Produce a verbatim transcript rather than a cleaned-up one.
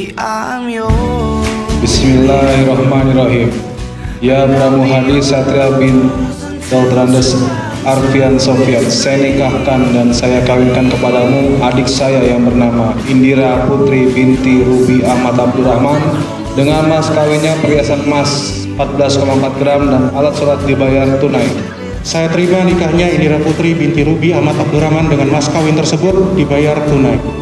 Bismillahirrahmanirrahim. Ya Bram Hadi Satria bin Daudrandes Arfian Sofian, saya nikahkan dan saya kawinkan kepadamu adik saya yang bernama Indira Putri binti Ruby Ahmad Abdurrahman dengan mas kawinnya perhiasan emas empat belas koma empat gram dan alat sholat dibayar tunai. Saya terima nikahnya Indira Putri binti Ruby Ahmad Abdurrahman dengan mas kawin tersebut dibayar tunai.